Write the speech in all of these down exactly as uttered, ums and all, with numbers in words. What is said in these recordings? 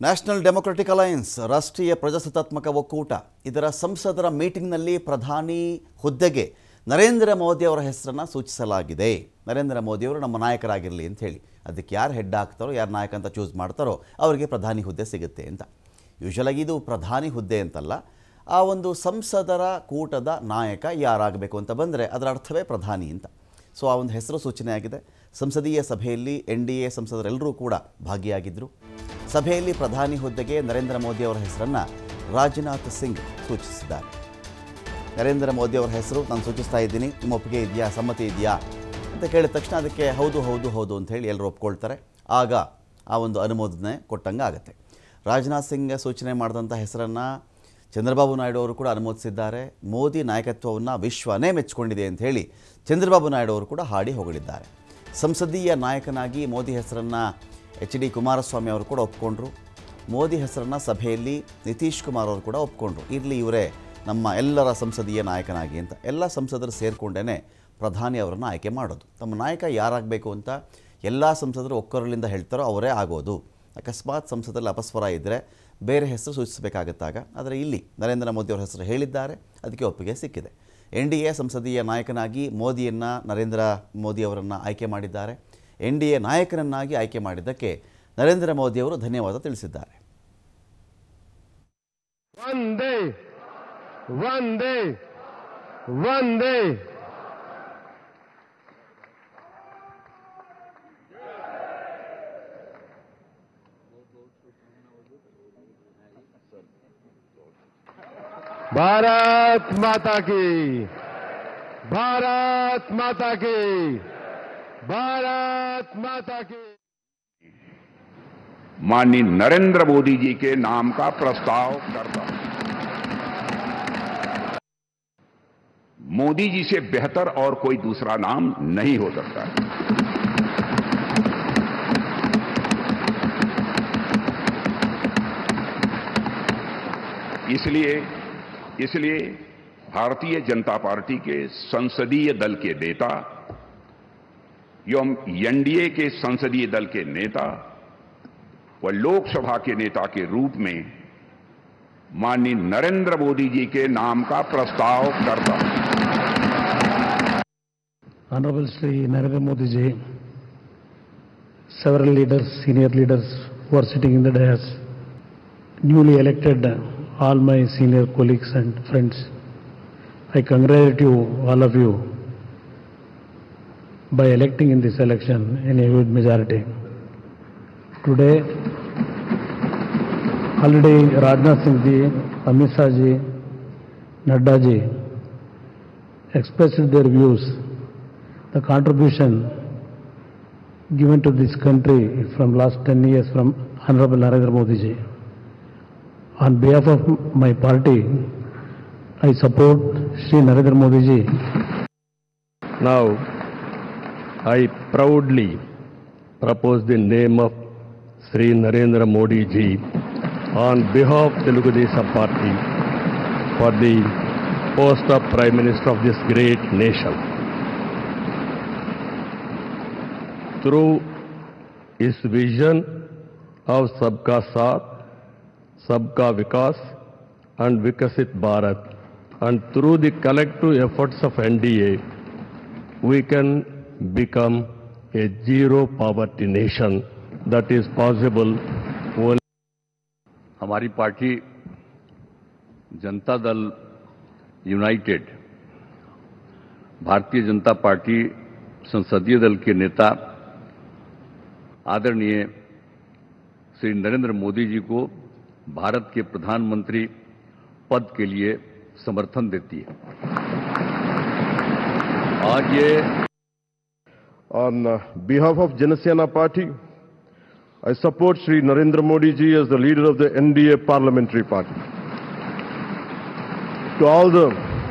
National democratic alliance ರಾಷ್ಟ್ರೀಯ ಪ್ರಜಾಸತ್ತಾತ್ಮಕ ಒಕ್ಕೂಟ ಇದರ ಸಂಸದರ ಮೀಟಿಂಗ್ನಲ್ಲಿ ಪ್ರಧಾನಿ ಹುದ್ದೆಗೆ ನರೇಂದ್ರ ಮೋದಿ ಅವರ ಹೆಸರನ್ನು ಸೂಚಿಸಲಾಗಿದೆ. ನರೇಂದ್ರ ಮೋದಿ ಅವರು ನಮ್ಮ ನಾಯಕರಾಗಿರಲಿ ಅಂತ ಹೇಳಿ, ಅದಕ್ಕೆ ಯಾರು ಹೆಡ್ ಆಗ್ತಾರೋ, ಯಾರು ನಾಯಕ ಅಂತ ಚೂಸ್ ಮಾಡ್ತಾರೋ ಅವರಿಗೆ ಪ್ರಧಾನಿ ಹುದ್ದೆ ಸಿಗುತ್ತೆ ಅಂತ. ಯೂಶಲಾಗಿ ಇದು ಪ್ರಧಾನಿ ಹುದ್ದೆ ಅಂತಲ್ಲ, ಆ ಒಂದು ಸಂಸದರ ಕೂಟದ ನಾಯಕ ಯಾರಾಗಬೇಕು ಅಂತ ಬಂದರೆ ಅದರ ಅರ್ಥವೇ ಪ್ರಧಾನಿ ಅಂತ. ಸೊ ಆ ಒಂದು ಹೆಸರು ಸೂಚನೆಯಾಗಿದೆ. ಸಂಸದೀಯ ಸಭೆಯಲ್ಲಿ ಎನ್ ಡಿ ಎ ಸಂಸದರೆಲ್ಲರೂ ಕೂಡ ಭಾಗಿಯಾಗಿದ್ದರು. ಸಭೆಯಲ್ಲಿ ಪ್ರಧಾನಿ ಹುದ್ದೆಗೆ ನರೇಂದ್ರ ಮೋದಿ ಅವರ ಹೆಸರನ್ನು ರಾಜನಾಥ್ ಸಿಂಗ್ ಸೂಚಿಸಿದ್ದಾರೆ. ನರೇಂದ್ರ ಮೋದಿ ಅವರ ಹೆಸರು ನಾನು ಸೂಚಿಸ್ತಾ ಇದ್ದೀನಿ, ನಿಮ್ಮ ಒಪ್ಪಿಗೆ ಇದೆಯಾ, ಸಮ್ಮತಿ ಇದೆಯಾ ಅಂತ ಕೇಳಿದ ತಕ್ಷಣ ಅದಕ್ಕೆ ಹೌದು ಹೌದು ಹೌದು ಅಂತ ಹೇಳಿ ಎಲ್ಲರೂ ಒಪ್ಕೊಳ್ತಾರೆ. ಆಗ ಆ ಒಂದು ಅನುಮೋದನೆ ಕೊಟ್ಟಂಗೆ ಆಗುತ್ತೆ. ರಾಜನಾಥ್ ಸಿಂಗ್ ಸೂಚನೆ ಮಾಡಿದಂಥ ಹೆಸರನ್ನು ಚಂದ್ರಬಾಬು ನಾಯ್ಡು ಅವರು ಕೂಡ ಅನುಮೋದಿಸಿದ್ದಾರೆ. ಮೋದಿ ನಾಯಕತ್ವವನ್ನು ವಿಶ್ವನೇ ಮೆಚ್ಚಿಕೊಂಡಿದೆ ಅಂತ ಹೇಳಿ ಚಂದ್ರಬಾಬು ನಾಯ್ಡು ಅವರು ಕೂಡ ಹಾಡಿ ಹೊಗಳಿದ್ದಾರೆ. ಸಂಸದೀಯ ನಾಯಕನಾಗಿ ಮೋದಿ ಹೆಸರನ್ನು ಎಚ್ ಡಿ ಕುಮಾರಸ್ವಾಮಿ ಅವರು ಕೂಡ ಒಪ್ಕೊಂಡ್ರು. ಮೋದಿ ಹೆಸರನ್ನು ಸಭೆಯಲ್ಲಿ ನಿತೀಶ್ ಕುಮಾರ್ ಅವರು ಕೂಡ ಒಪ್ಕೊಂಡ್ರು. ಇರಲಿ ಇವರೇ ನಮ್ಮ ಎಲ್ಲರ ಸಂಸದೀಯ ನಾಯಕನಾಗಿ ಅಂತ. ಎಲ್ಲ ಸಂಸದರು ಸೇರಿಕೊಂಡೇ ಪ್ರಧಾನಿ ಅವರನ್ನು ಆಯ್ಕೆ ಮಾಡೋದು. ತಮ್ಮ ನಾಯಕ ಯಾರಾಗಬೇಕು ಅಂತ ಎಲ್ಲ ಸಂಸದರು ಒಕ್ಕೊರಲಿಂದ ಹೇಳ್ತಾರೋ ಅವರೇ ಆಗೋದು. ಅಕಸ್ಮಾತ್ ಸಂಸದಲ್ಲಿ ಅಪಸ್ವರ ಇದ್ದರೆ ಬೇರೆ ಹೆಸರು ಸೂಚಿಸಬೇಕಾಗತ್ತಾಗ. ಆದರೆ ಇಲ್ಲಿ ನರೇಂದ್ರ ಮೋದಿ ಅವರ ಹೆಸರು ಹೇಳಿದ್ದಾರೆ, ಅದಕ್ಕೆ ಒಪ್ಪಿಗೆ ಸಿಕ್ಕಿದೆ. ಎನ್ ಡಿ ಎ ಸಂಸದೀಯ ನಾಯಕನಾಗಿ ಮೋದಿಯನ್ನು ನರೇಂದ್ರ ಮೋದಿ ಅವರನ್ನು ಆಯ್ಕೆ ಮಾಡಿದ್ದಾರೆ. ಎನ್ ಡಿ ಎ ನಾಯಕನನ್ನಾಗಿ ಆಯ್ಕೆ ಮಾಡಿದ್ದಕ್ಕೆ ನರೇಂದ್ರ ಮೋದಿ ಅವರು ಧನ್ಯವಾದ ತಿಳಿಸಿದ್ದಾರೆ. ವಂದೇ ವಂದೇ ವಂದೇ भारत माता की, भारत माता की, भारत माता की। माननीय नरेंद्र मोदी जी के नाम का प्रस्ताव करता हूं। मोदी जी से बेहतर और कोई दूसरा नाम नहीं हो सकता। इसलिए इसलिए भारतीय जनता पार्टी के संसदीय दल के नेता एवं एन डी ए के संसदीय दल के नेता व लोकसभा के नेता के रूप में माननीय नरेंद्र मोदी जी के नाम का प्रस्ताव करता हूं। Honorable Shri Narendra Modi ji, several leaders, senior leaders who are sitting in the dais, newly elected, all my senior colleagues and friends, I congratulate you, all of you, by electing in this election in a huge majority. Today, already Rajnath Singh ji, Amit Shah ji, Nadda ji expressed their views, the contribution given to this country from last ten years from Honorable Narendra Modi ji. On behalf of my party, I support Shri Narendra Modi ji. Now, I proudly propose the name of Shri Narendra Modi ji on behalf of Telugu Desam Party for the post of Prime Minister of this great nation. Through his vision of Sabka Saath, Sabka Vikas and Vikasit Bharat, and through the collective efforts of N D A, we can become a zero poverty nation. That is possible only. हमारी party Janata Dal United, Bharatiya Janata party संसदीय दल के नेता आदरणीय श्री नरेंद्र मोदी जी को भारत के प्रधानमंत्री पद के लिए समर्थन देती है। आज ये On behalf of Janasena Party, I support Shri Narendra Modi ji as the leader of the N D A parliamentary party. To all the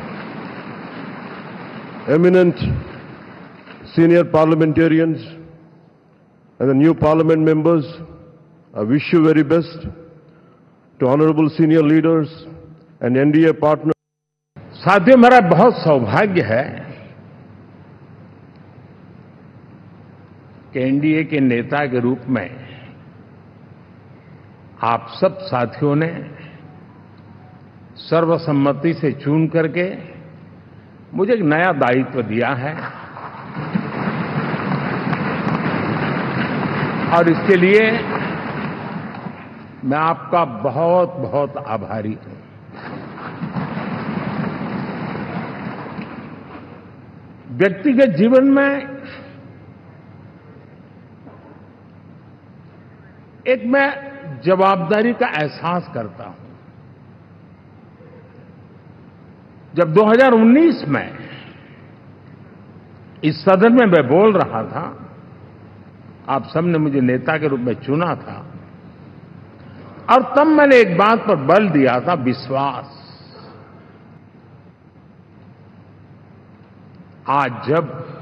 eminent senior parliamentarians and the new parliament members, I wish you very best. To honorable senior leaders and N D A partners. साथियों, मेरा बहुत सौभाग्य है कि N D A के नेता के रूप में आप सब साथियों ने सर्वसम्मति से चुन करके मुझे एक नया दायित्व दिया है और इसके लिए मैं आपका बहुत बहुत आभारी हूं। व्यक्तिगत जीवन में एक मैं जवाबदारी का एहसास करता हूं। जब दो हज़ार उन्नीस में इस सदन में मैं बोल रहा था, आप सबने मुझे नेता के रूप में चुना था और तब मैंने एक बात पर बल दिया था, विश्वास। आज जब